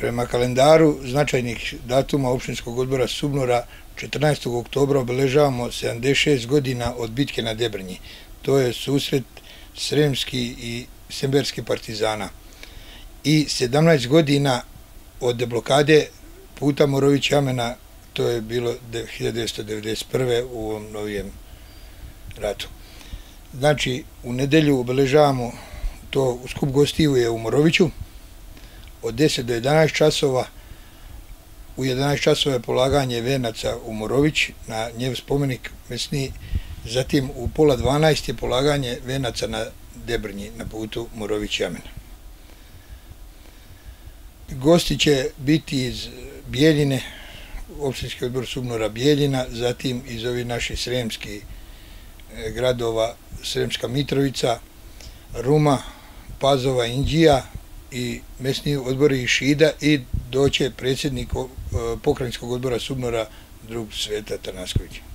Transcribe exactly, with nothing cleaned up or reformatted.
Prema kalendaru značajnih datuma opštinskog odbora Subnora, četrnaestog oktobra obeležavamo sedamdeset šest godina od bitke na Debrnji. To je susret sremskih i semberskih partizana. I sedamnaest godina od deblokade puta Morović-Jamena, to je bilo hiljadu devetsto devedeset prve u ovom novijem ratu. Znači, u nedelju obeležavamo to, skup gostiju je u Moroviću, od deset do jedanaest časova. U jedanaest časova je polaganje venaca u Morović na njegov spomenik mesni, zatim u pola dvanaest je polaganje venaca na Debrnji na putu Morović-Jamena. Gosti će biti iz Bijeljine, opštinski odbor Subnora Bijeljina, zatim iz ovih naših sremskih gradova, Sremska Mitrovica, Ruma, Pazova, Inđija i mesni odbori iz Šida, i doće predsjednik pokrajinskog odbora Subnora, drug Sveta Tanasković.